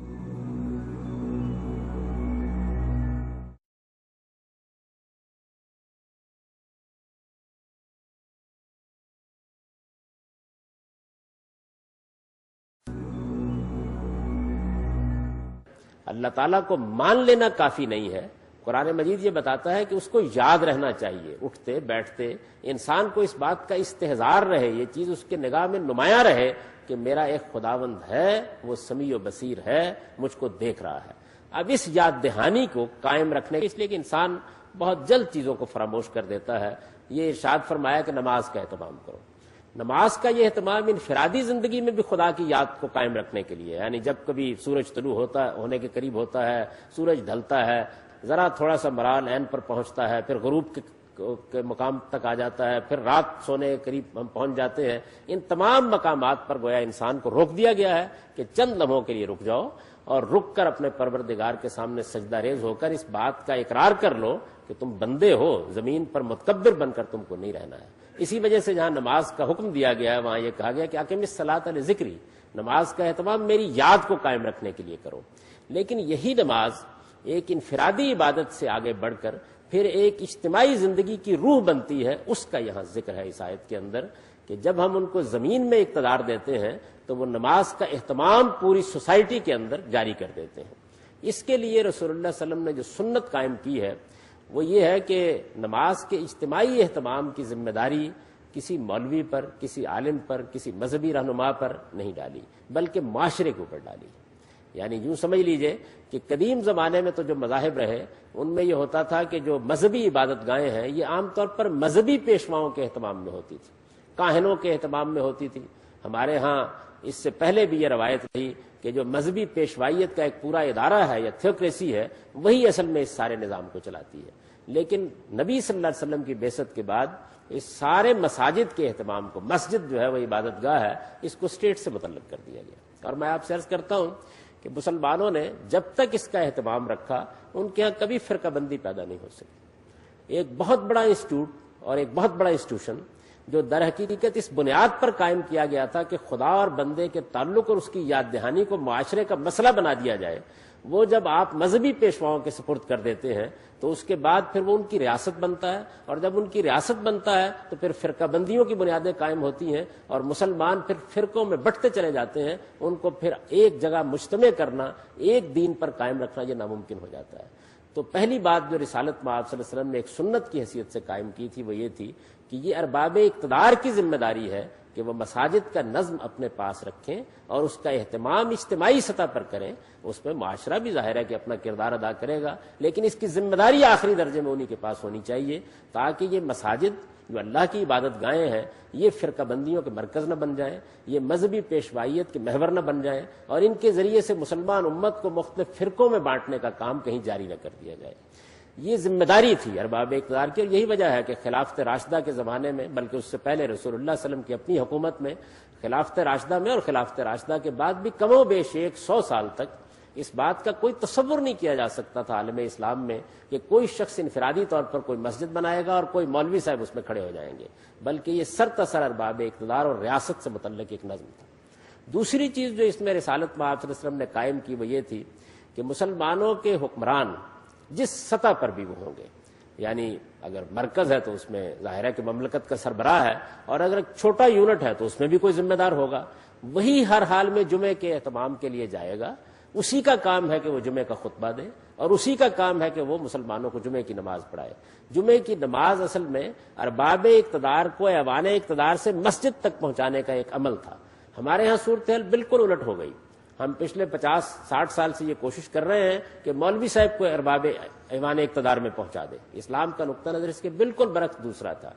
اللہ تعالیٰ کو مان لینا کافی نہیں ہے، قرآن مجید یہ بتاتا ہے کہ اس کو یاد رہنا چاہیے۔ اٹھتے بیٹھتے انسان کو اس بات کا استحضار رہے، یہ چیز اس کے نگاہ میں نمایاں رہے کہ میرا ایک خداوند ہے، وہ سمیع و بصیر ہے، مجھ کو دیکھ رہا ہے۔ اب اس یاد دہانی کو قائم رکھنے کے اس لیے کہ انسان بہت جلد چیزوں کو فراموش کر دیتا ہے، یہ ارشاد فرمایا کہ نماز کا اہتمام کرو۔ نماز کا یہ اہتمام انفرادی زندگی میں بھی خدا کی یاد کو قائم رکھنے کے لیے، یعنی جب کبھی سورج طلوع ہوتا ہونے کے قریب ہوتا ہے، سورج ڈھلتا ہے، ذرا تھوڑا سا مرال عین پر پہنچتا ہے، پھر غروب کے کے مقام تک آ جاتا ہے، پھر رات سونے کے قریب ہم پہنچ جاتے ہیں، ان تمام مقامات پر گویا انسان کو روک دیا گیا ہے کہ چند لمحوں کے لیے رک جاؤ اور رک کر اپنے پروردگار کے سامنے سجدہ ریز ہو کر اس بات کا اقرار کر لو کہ تم بندے ہو، زمین پر متکبر بن کر تم کو نہیں رہنا ہے۔ اسی وجہ سے جہاں نماز کا حکم دیا گیا ہے وہاں یہ کہا گیا کہ اقیم الصلاۃ لذکری، نماز کا اہتمام میری یاد کو قائم رکھنے کے لیے کرو۔ لیکن یہی نماز ایک انفرادی عبادت سے آگے بڑھ کر پھر ایک اجتماعی زندگی کی روح بنتی ہے، اس کا یہاں ذکر ہے اس آیت کے اندر کہ جب ہم ان کو زمین میں اقتدار دیتے ہیں تو وہ نماز کا اہتمام پوری سوسائٹی کے اندر جاری کر دیتے ہیں۔ اس کے لیے رسول اللہ صلی اللہ علیہ وسلم نے جو سنت قائم کی ہے وہ یہ ہے کہ نماز کے اجتماعی اہتمام کی ذمہ داری کسی مولوی پر، کسی عالم پر، کسی مذہبی رہنما پر نہیں ڈالی بلکہ معاشرے کے اوپر ڈالی۔ یعنی یوں سمجھ لیجئے کہ قدیم زمانے میں تو جو مذاہب رہے ان میں یہ ہوتا تھا کہ جو مذہبی عبادت گاہیں ہیں یہ عام طور پر مذہبی پیشواؤں کے اہتمام میں ہوتی تھی، کاہنوں کے اہتمام میں ہوتی تھی۔ ہمارے ہاں اس سے پہلے بھی یہ روایت رہی کہ جو مذہبی پیشوائیت کا ایک پورا ادارہ ہے یا تھیوکریسی ہے وہی اصل میں اس سارے نظام کو چلاتی ہے۔ لیکن نبی صلی اللہ علیہ وسلم کی بعثت کے بعد اس سارے مساجد کے اہتمام کو، مسجد جو ہے وہ عبادت گاہ ہے، اس کو اسٹیٹ سے متعلق کر دیا گیا۔ اور میں آپ سے عرض کرتا ہوں کہ مسلمانوں نے جب تک اس کا اہتمام رکھا ان کے ہاں کبھی فرقہ بندی پیدا نہیں ہو سکی۔ ایک بہت بڑا انسٹیٹیوٹ اور ایک بہت بڑا انسٹیٹیوشن جو در حقیقت اس بنیاد پر قائم کیا گیا تھا کہ خدا اور بندے کے تعلق اور اس کی یاد دہانی کو معاشرے کا مسئلہ بنا دیا جائے، وہ جب آپ مذہبی پیشواؤں کے سپرد کر دیتے ہیں تو اس کے بعد پھر وہ ان کی ریاست بنتا ہے، اور جب ان کی ریاست بنتا ہے تو پھر فرقہ بندیوں کی بنیادیں قائم ہوتی ہیں اور مسلمان پھر فرقوں میں بٹتے چلے جاتے ہیں، ان کو پھر ایک جگہ مجتمع کرنا، ایک دین پر قائم رکھنا یہ ناممکن ہو جاتا ہے۔ تو پہلی بات جو رسالت میں آپ صلی اللہ علیہ وسلم نے ایک سنت کی حیثیت سے قائم کی تھی وہ یہ تھی کہ یہ ارباب اقتدار کی ذمہ داری ہے کہ وہ مساجد کا نظم اپنے پاس رکھیں اور اس کا اہتمام اجتماعی سطح پر کریں۔ اس میں معاشرہ بھی ظاہر ہے کہ اپنا کردار ادا کرے گا، لیکن اس کی ذمہ داری آخری درجے میں انہی کے پاس ہونی چاہیے تاکہ یہ مساجد جو اللہ کی عبادت گاہیں ہیں یہ فرقہ بندیوں کے مرکز نہ بن جائیں، یہ مذہبی پیشوائیت کے محور نہ بن جائیں، اور ان کے ذریعے سے مسلمان امت کو مختلف فرقوں میں بانٹنے کا کام کہیں جاری نہ کر دیا جائے۔ یہ ذمہ داری تھی ارباب اقتدار کی، اور یہی وجہ ہے کہ خلافت راشدہ کے زمانے میں، بلکہ اس سے پہلے رسول اللہ صلی اللہ علیہ وسلم کی اپنی حکومت میں، خلافت راشدہ میں اور خلافت راشدہ کے بعد بھی کم و بیش ایک سو سال تک اس بات کا کوئی تصور نہیں کیا جا سکتا تھا عالم اسلام میں کہ کوئی شخص انفرادی طور پر کوئی مسجد بنائے گا اور کوئی مولوی صاحب اس میں کھڑے ہو جائیں گے، بلکہ یہ سرتاسر ارباب اقتدار اور ریاست سے متعلق ایک نظم تھا۔ دوسری چیز جو اس میں رسالت میں آپ صلی اللہ علیہ وسلم نے قائم کی وہ یہ تھی کہ مسلمانوں کے حکمران جس سطح پر بھی وہ ہوں گے، یعنی اگر مرکز ہے تو اس میں ظاہر ہے کہ مملکت کا سربراہ ہے، اور اگر ایک چھوٹا یونٹ ہے تو اس میں بھی کوئی ذمہ دار ہوگا، وہی ہر حال میں جمعے کے اہتمام کے لیے جائے گا، اسی کا کام ہے کہ وہ جمعے کا خطبہ دے، اور اسی کا کام ہے کہ وہ مسلمانوں کو جمعے کی نماز پڑھائے۔ جمعے کی نماز اصل میں ارباب اقتدار کو ایوان اقتدار سے مسجد تک پہنچانے کا ایک عمل تھا۔ ہمارے ہاں صورتحال بالکل الٹ ہو گئی۔ ہم پچھلے پچاس ساٹھ سال سے یہ کوشش کر رہے ہیں کہ مولوی صاحب کو ارباب ایوان اقتدار میں پہنچا دے۔ اسلام کا نقطہ نظر اس کے بالکل برعکس دوسرا تھا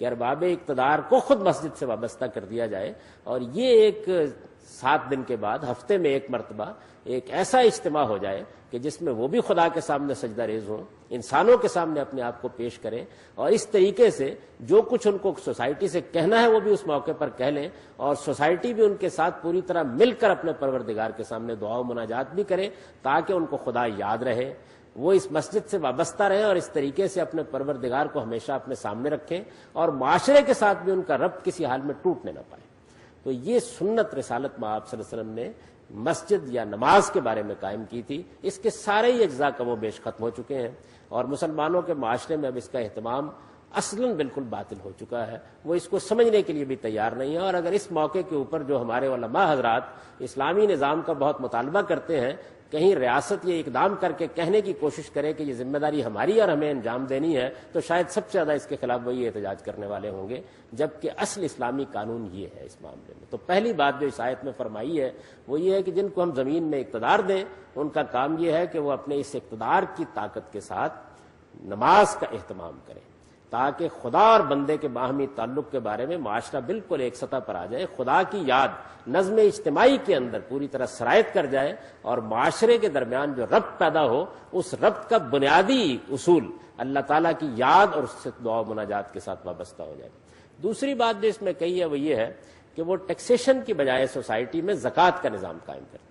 کہ ارباب اقتدار کو خود مسجد سے وابستہ کر دیا جائے، اور یہ ایک سات دن کے بعد ہفتے میں ایک مرتبہ ایک ایسا اجتماع ہو جائے کہ جس میں وہ بھی خدا کے سامنے سجدہ ریز ہوں، انسانوں کے سامنے اپنے آپ کو پیش کریں، اور اس طریقے سے جو کچھ ان کو سوسائٹی سے کہنا ہے وہ بھی اس موقع پر کہہ لیں، اور سوسائٹی بھی ان کے ساتھ پوری طرح مل کر اپنے پروردگار کے سامنے دعا و مناجات بھی کرے، تاکہ ان کو خدا یاد رہے، وہ اس مسجد سے وابستہ رہیں، اور اس طریقے سے اپنے پروردگار کو ہمیشہ اپنے سامنے رکھیں، اور معاشرے کے ساتھ بھی ان کا ربط کسی حال میں ٹوٹنے نہ پائے۔ تو یہ سنت رسالت مآب صلی اللہ علیہ وسلم نے مسجد یا نماز کے بارے میں قائم کی تھی۔ اس کے سارے ہی اجزاء کم و بیش ختم ہو چکے ہیں، اور مسلمانوں کے معاشرے میں اب اس کا اہتمام اصلاً بالکل باطل ہو چکا ہے، وہ اس کو سمجھنے کے لیے بھی تیار نہیں ہے۔ اور اگر اس موقع کے اوپر جو ہمارے علماء حضرات اسلامی نظام کا بہت مطالبہ کرتے ہیں، کہیں ریاست یہ اقدام کر کے کہنے کی کوشش کرے کہ یہ ذمہ داری ہماری اور ہمیں انجام دینی ہے، تو شاید سب سے زیادہ اس کے خلاف وہی احتجاج کرنے والے ہوں گے، جبکہ اصل اسلامی قانون یہ ہے اس معاملے میں۔ تو پہلی بات جو اس آیت میں فرمائی ہے وہ یہ ہے کہ جن کو ہم زمین میں اقتدار دیں، ان کا کام یہ ہے کہ وہ اپنے اس اقتدار کی طاقت کے ساتھ نماز کا اہتمام کریں، تاکہ خدا اور بندے کے باہمی تعلق کے بارے میں معاشرہ بالکل ایک سطح پر آ جائے، خدا کی یاد نظم اجتماعی کے اندر پوری طرح سرایت کر جائے، اور معاشرے کے درمیان جو ربط پیدا ہو، اس ربط کا بنیادی اصول اللہ تعالیٰ کی یاد اور اس سے دعا و مناجات کے ساتھ وابستہ ہو جائے۔ دوسری بات جو اس میں کہی ہے وہ یہ ہے کہ وہ ٹیکسیشن کی بجائے سوسائٹی میں زکوٰۃ کا نظام قائم کرتے ہیں۔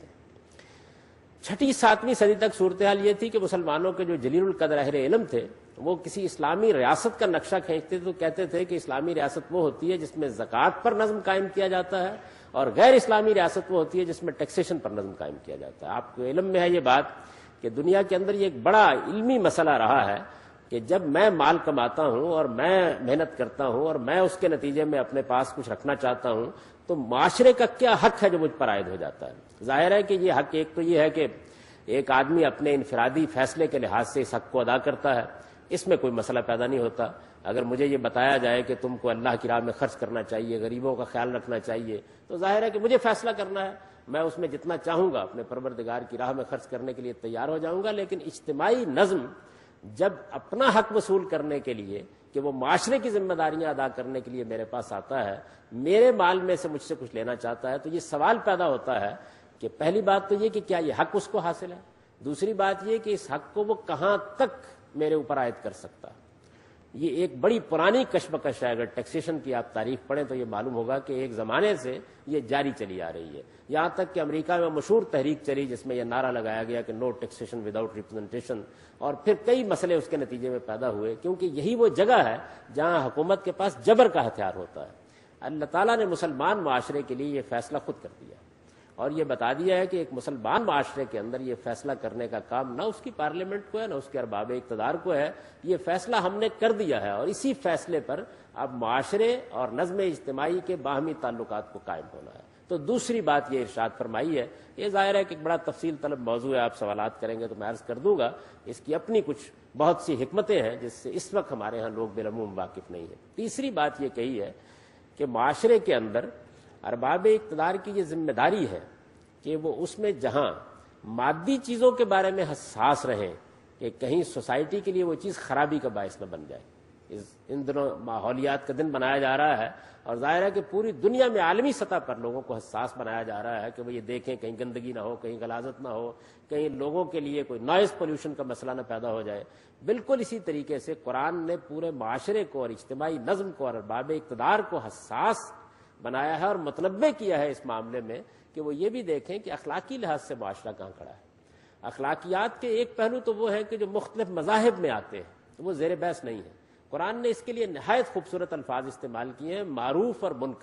چھٹی ساتویں صدی تک صورتحال یہ تھی کہ مسلمانوں کے جو جلیل القدر اہل علم تھے، وہ کسی اسلامی ریاست کا نقشہ کھینچتے تو کہتے تھے کہ اسلامی ریاست وہ ہوتی ہے جس میں زکوٰۃ پر نظم قائم کیا جاتا ہے، اور غیر اسلامی ریاست وہ ہوتی ہے جس میں ٹیکسیشن پر نظم قائم کیا جاتا ہے۔ آپ کو علم میں ہے یہ بات کہ دنیا کے اندر یہ ایک بڑا علمی مسئلہ رہا ہے کہ جب میں مال کماتا ہوں اور میں محنت کرتا ہوں اور میں اس کے نتیجے میں اپنے پاس کچھ رکھنا چاہتا ہوں، تو معاشرے کا کیا حق ہے جو مجھ پر عائد ہو جاتا ہے؟ ظاہر ہے کہ یہ حق ایک تو یہ ہے کہ ایک آدمی اپنے انفرادی فیصلے کے لحاظ سے اس حق کو ادا کرتا ہے، اس میں کوئی مسئلہ پیدا نہیں ہوتا۔ اگر مجھے یہ بتایا جائے کہ تم کو اللہ کی راہ میں خرچ کرنا چاہیے، غریبوں کا خیال رکھنا چاہیے، تو ظاہر ہے کہ مجھے فیصلہ کرنا ہے، میں اس میں جتنا چاہوں گا اپنے پروردگار کی راہ میں خرچ کرنے کے لیے تیار ہو جاؤں گا۔ لیکن اجتماعی نظم جب اپنا حق وصول کرنے کے لیے کہ وہ معاشرے کی ذمہ داریاں ادا کرنے کے لیے میرے پاس آتا ہے، میرے مال میں سے مجھ سے کچھ لینا چاہتا ہے، تو یہ سوال پیدا ہوتا ہے کہ پہلی بات تو یہ کہ کیا یہ حق اس کو حاصل ہے، دوسری بات یہ کہ اس حق کو وہ کہاں تک میرے اوپر عائد کر سکتا ہے۔ یہ ایک بڑی پرانی کشمکش ہے۔ اگر ٹیکسیشن کی آپ تاریخ پڑھیں تو یہ معلوم ہوگا کہ ایک زمانے سے یہ جاری چلی آ رہی ہے، یہاں تک کہ امریکہ میں مشہور تحریک چلی جس میں یہ نعرہ لگایا گیا کہ نو ٹیکسیشن وداؤٹ ریپرزنٹیشن، اور پھر کئی مسئلے اس کے نتیجے میں پیدا ہوئے، کیونکہ یہی وہ جگہ ہے جہاں حکومت کے پاس جبر کا ہتھیار ہوتا ہے۔ اللہ تعالیٰ نے مسلمان معاشرے کے لیے یہ فیصلہ خود کر دیا، اور یہ بتا دیا ہے کہ ایک مسلمان معاشرے کے اندر یہ فیصلہ کرنے کا کام نہ اس کی پارلیمنٹ کو ہے، نہ اس کے ارباب اقتدار کو ہے، یہ فیصلہ ہم نے کر دیا ہے، اور اسی فیصلے پر اب معاشرے اور نظم اجتماعی کے باہمی تعلقات کو قائم ہونا ہے۔ تو دوسری بات یہ ارشاد فرمائی ہے، یہ ظاہر ہے کہ ایک بڑا تفصیل طلب موضوع ہے، آپ سوالات کریں گے تو میں عرض کر دوں گا، اس کی اپنی کچھ بہت سی حکمتیں ہیں جس سے اس وقت ہمارے ہاں لوگ بالعموم واقف نہیں ہیں۔ تیسری بات یہ کہی ہے کہ معاشرے کے اندر ارباب اقتدار کی یہ ذمہ داری ہے کہ وہ اس میں جہاں مادی چیزوں کے بارے میں حساس رہیں کہ کہیں سوسائٹی کے لیے وہ چیز خرابی کا باعث نہ بن جائے۔ اس ان دنوں ماحولیات کا دن منایا جا رہا ہے، اور ظاہر ہے کہ پوری دنیا میں عالمی سطح پر لوگوں کو حساس بنایا جا رہا ہے کہ وہ یہ دیکھیں کہیں گندگی نہ ہو، کہیں غلاظت نہ ہو، کہیں لوگوں کے لیے کوئی نوائز پولیوشن کا مسئلہ نہ پیدا ہو جائے۔ بالکل اسی طریقے سے قرآن نے پورے معاشرے کو اور اجتماعی نظم کو اور ارباب اقتدار کو حساس بنایا ہے اور متنبع کیا ہے اس معاملے میں کہ وہ یہ بھی دیکھیں کہ اخلاقی لحاظ سے معاشرہ کہاں کھڑا ہے۔ اخلاقیات کے ایک پہلو تو وہ ہے کہ جو مختلف مذاہب میں آتے ہیں وہ زیر بحث نہیں ہے۔ قرآن نے اس کے لیے نہایت خوبصورت الفاظ استعمال کیے ہیں، معروف اور منکر،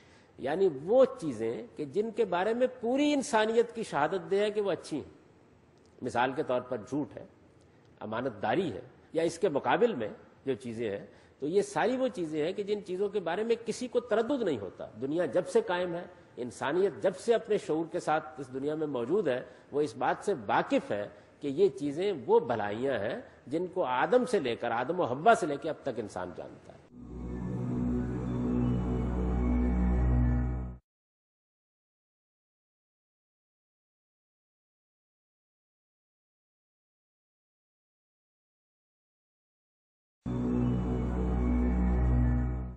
یعنی وہ چیزیں کہ جن کے بارے میں پوری انسانیت کی شہادت دے ہے کہ وہ اچھی ہیں، مثال کے طور پر جھوٹ ہے، امانت داری ہے، یا اس کے مقابل میں جو چیزیں ہیں، تو یہ ساری وہ چیزیں ہیں کہ جن چیزوں کے بارے میں کسی کو تردد نہیں ہوتا۔ دنیا جب سے قائم ہے، انسانیت جب سے اپنے شعور کے ساتھ اس دنیا میں موجود ہے، وہ اس بات سے واقف ہے کہ یہ چیزیں وہ بھلائیاں ہیں جن کو آدم سے لے کر آدم و حوا سے لے کے اب تک انسان جانتا ہے۔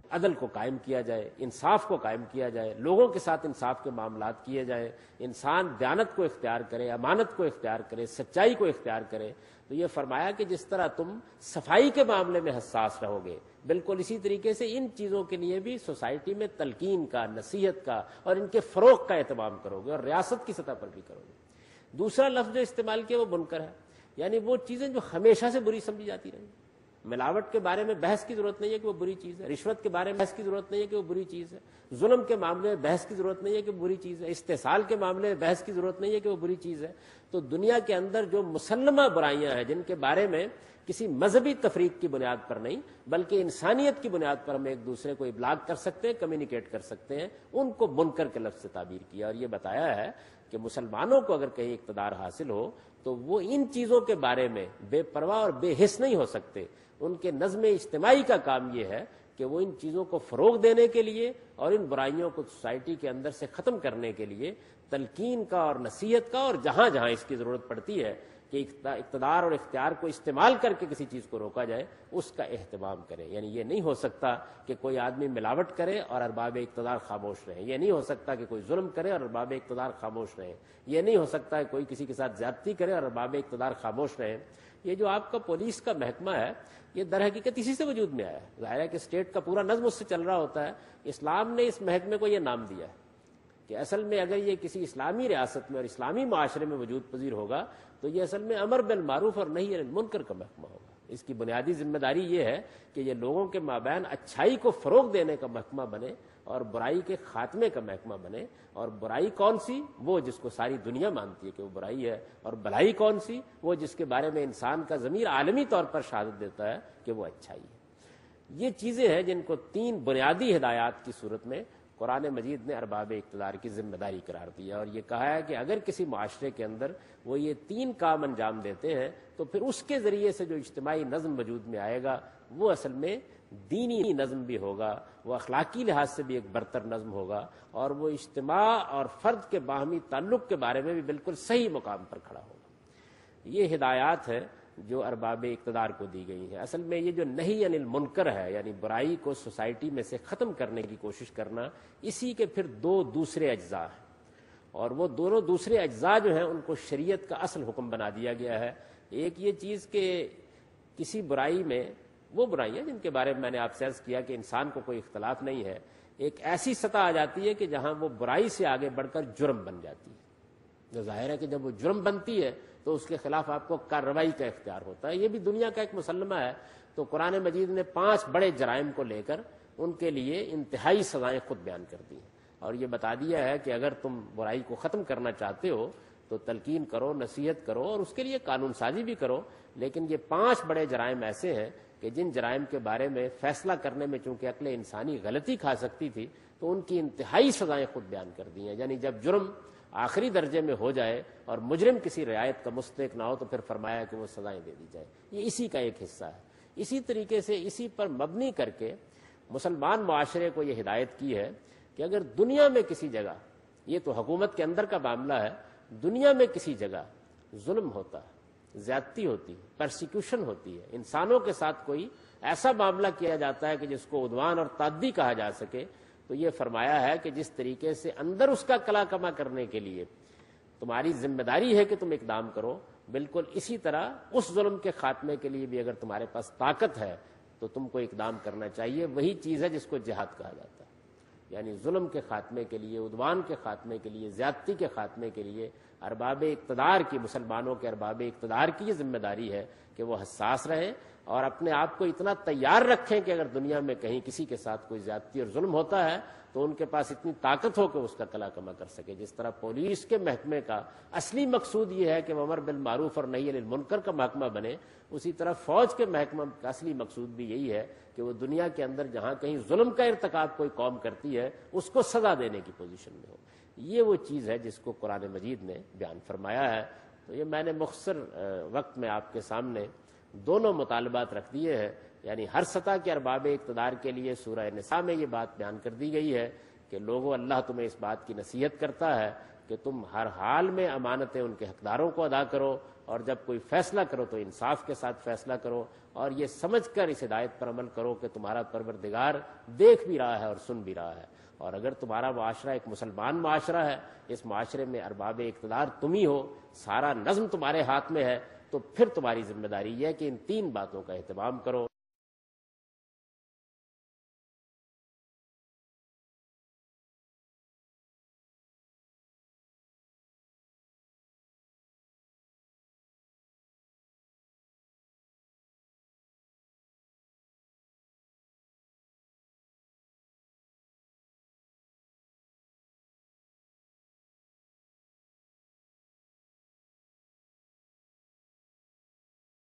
عدل کو قائم کیا جائے، انصاف کو قائم کیا جائے، لوگوں کے ساتھ انصاف کے معاملات کیے جائیں، انسان دیانت کو اختیار کرے، امانت کو اختیار کرے، سچائی کو اختیار کرے۔ تو یہ فرمایا کہ جس طرح تم صفائی کے معاملے میں حساس رہو گے، بالکل اسی طریقے سے ان چیزوں کے لیے بھی سوسائٹی میں تلقین کا، نصیحت کا اور ان کے فروغ کا اہتمام کرو گے، اور ریاست کی سطح پر بھی کرو گے۔ دوسرا لفظ جو استعمال کیا وہ منکر ہے، یعنی وہ چیزیں جو ہمیشہ سے بری سمجھی جاتی رہی۔ ملاوٹ کے بارے میں بحث کی ضرورت نہیں ہے کہ وہ بری چیز ہے، رشوت کے بارے میں بحث کی ضرورت نہیں ہے کہ وہ بری چیز ہے، ظلم کے معاملے میں بحث کی ضرورت نہیں ہے کہ وہ بری چیز ہے، استحصال کے معاملے میں بحث کی ضرورت نہیں ہے کہ وہ بری چیز ہے۔ تو دنیا کے اندر جو مسلمہ برائیاں ہیں، جن کے بارے میں کسی مذہبی تفریق کی بنیاد پر نہیں بلکہ انسانیت کی بنیاد پر ہم ایک دوسرے کو ابلاغ کر سکتے ہیں، کمیونیکیٹ کر سکتے ہیں، ان کو منکر کے لفظ سے تعبیر کیا، اور یہ بتایا ہے کہ مسلمانوں کو اگر کہیں اقتدار حاصل ہو تو وہ ان چیزوں کے بارے میں بے پرواہ اور بے حس نہیں ہو سکتے۔ ان کے نظم اجتماعی کا کام یہ ہے کہ وہ ان چیزوں کو فروغ دینے کے لیے اور ان برائیوں کو سوسائٹی کے اندر سے ختم کرنے کے لیے تلقین کا اور نصیحت کا، اور جہاں جہاں اس کی ضرورت پڑتی ہے کہ اقتدار اور اختیار کو استعمال کر کے کسی چیز کو روکا جائے، اس کا اہتمام کریں۔ یعنی یہ نہیں ہو سکتا کہ کوئی آدمی ملاوٹ کرے اور ارباب اقتدار خاموش رہیں، یہ نہیں ہو سکتا کہ کوئی ظلم کرے اور ارباب اقتدار خاموش رہیں، یہ نہیں ہو سکتا کہ کوئی کسی کے ساتھ زیادتی کرے اور ارباب اقتدار خاموش رہیں۔ یہ جو آپ کا پولیس کا محکمہ ہے، یہ در حقیقت اسی سے وجود میں آیا ہے۔ ظاہر ہے کہ اسٹیٹ کا پورا نظم اس سے چل رہا ہوتا ہے۔ اسلام نے اس محکمے کو یہ نام دیا ہے کہ اصل میں اگر یہ کسی اسلامی ریاست میں اور اسلامی معاشرے میں وجود پذیر ہوگا تو یہ اصل میں امر بالمعروف اور نہی عن المنکر کا محکمہ ہوگا۔ اس کی بنیادی ذمہ داری یہ ہے کہ یہ لوگوں کے مابین اچھائی کو فروغ دینے کا محکمہ بنے اور برائی کے خاتمے کا محکمہ بنے۔ اور برائی کون سی؟ وہ جس کو ساری دنیا مانتی ہے کہ وہ برائی ہے، اور بھلائی کون سی؟ وہ جس کے بارے میں انسان کا ضمیر عالمی طور پر شہادت دیتا ہے کہ وہ اچھائی ہے۔ یہ چیزیں ہیں جن کو تین بنیادی ہدایات کی صورت میں قرآن مجید نے ارباب اقتدار کی ذمہ داری قرار دیا، اور یہ کہا ہے کہ اگر کسی معاشرے کے اندر وہ یہ تین کام انجام دیتے ہیں تو پھر اس کے ذریعے سے جو اجتماعی نظم وجود میں آئے گا وہ اصل میں دینی نظم بھی ہوگا، وہ اخلاقی لحاظ سے بھی ایک برتر نظم ہوگا، اور وہ اجتماع اور فرد کے باہمی تعلق کے بارے میں بھی بالکل صحیح مقام پر کھڑا ہوگا۔ یہ ہدایات ہے جو ارباب اقتدار کو دی گئی ہیں۔ اصل میں یہ جو نہی عن المنکر ہے، یعنی برائی کو سوسائٹی میں سے ختم کرنے کی کوشش کرنا، اسی کے پھر دو دوسرے اجزاء ہیں، اور وہ دونوں دوسرے اجزاء جو ہیں ان کو شریعت کا اصل حکم بنا دیا گیا ہے۔ ایک یہ چیز کہ کسی برائی میں، وہ برائیاں جن کے بارے میں میں نے آپ سے عرض کیا کہ انسان کو کوئی اختلاف نہیں ہے، ایک ایسی سطح آ جاتی ہے کہ جہاں وہ برائی سے آگے بڑھ کر جرم بن جاتی ہے۔ جو ظاہر ہے کہ جب وہ جرم بنتی ہے تو اس کے خلاف آپ کو کارروائی کا اختیار ہوتا ہے۔ یہ بھی دنیا کا ایک مسلمہ ہے۔ تو قرآن مجید نے پانچ بڑے جرائم کو لے کر ان کے لیے انتہائی سزائیں خود بیان کر دی ہیں، اور یہ بتا دیا ہے کہ اگر تم برائی کو ختم کرنا چاہتے ہو تو تلقین کرو، نصیحت کرو، اور اس کے لیے قانون سازی بھی کرو، لیکن یہ پانچ بڑے جرائم ایسے ہیں کہ جن جرائم کے بارے میں فیصلہ کرنے میں چونکہ عقل انسانی غلطی کھا سکتی تھی تو ان کی انتہائی سزائیں خود بیان کر دی ہیں۔ یعنی جب جرم آخری درجے میں ہو جائے اور مجرم کسی رعایت کا مستحق نہ ہو تو پھر فرمایا کہ وہ سزائیں دے دی جائے۔ یہ اسی کا ایک حصہ ہے۔ اسی طریقے سے اسی پر مبنی کر کے مسلمان معاشرے کو یہ ہدایت کی ہے کہ اگر دنیا میں کسی جگہ، یہ تو حکومت کے اندر کا معاملہ ہے، دنیا میں کسی جگہ ظلم ہوتا ہے، زیادتی ہوتی ہے، پرسیکیوشن ہوتی ہے، انسانوں کے ساتھ کوئی ایسا معاملہ کیا جاتا ہے کہ جس کو عدوان اور تعدی کہا جا سکے، تو یہ فرمایا ہے کہ جس طریقے سے اندر اس کا کلا کما کرنے کے لیے تمہاری ذمہ داری ہے کہ تم اقدام کرو، بالکل اسی طرح اس ظلم کے خاتمے کے لیے بھی اگر تمہارے پاس طاقت ہے تو تم کو اقدام کرنا چاہیے۔ وہی چیز ہے جس کو جہاد کہا جاتا ہے، یعنی ظلم کے خاتمے کے لیے، عدوان کے خاتمے کے لیے، زیادتی کے خاتمے کے لیے ارباب اقتدار کی، مسلمانوں کے ارباب اقتدار کی یہ ذمہ داری ہے کہ وہ حساس رہیں اور اپنے آپ کو اتنا تیار رکھیں کہ اگر دنیا میں کہیں کسی کے ساتھ کوئی زیادتی اور ظلم ہوتا ہے تو ان کے پاس اتنی طاقت ہو کہ اس کا کلا کما کر سکے۔ جس طرح پولیس کے محکمے کا اصلی مقصود یہ ہے کہ وہ امر بالمعروف اور نہی عن المنکر کا محکمہ بنے، اسی طرح فوج کے محکمہ کا اصلی مقصود بھی یہی ہے کہ وہ دنیا کے اندر جہاں کہیں ظلم کا ارتکاب کوئی قوم کرتی ہے اس کو سزا دینے کی پوزیشن میں ہو۔ یہ وہ چیز ہے جس کو قرآن مجید نے بیان فرمایا ہے۔ تو یہ میں نے مختصر وقت میں آپ کے سامنے دونوں مطالبات رکھ دیے ہیں، یعنی ہر سطح کے ارباب اقتدار کے لیے سورہ نساء میں یہ بات بیان کر دی گئی ہے کہ لوگوں، اللہ تمہیں اس بات کی نصیحت کرتا ہے کہ تم ہر حال میں امانتیں ان کے حقداروں کو ادا کرو اور جب کوئی فیصلہ کرو تو انصاف کے ساتھ فیصلہ کرو، اور یہ سمجھ کر اس ہدایت پر عمل کرو کہ تمہارا پروردگار دیکھ بھی رہا ہے اور سن بھی رہا ہے، اور اگر تمہارا معاشرہ ایک مسلمان معاشرہ ہے، اس معاشرے میں ارباب اقتدار تم ہی ہو، سارا نظم تمہارے ہاتھ میں ہے، تو پھر تمہاری ذمہ داری یہ ہے کہ ان تین باتوں کا اہتمام کرو۔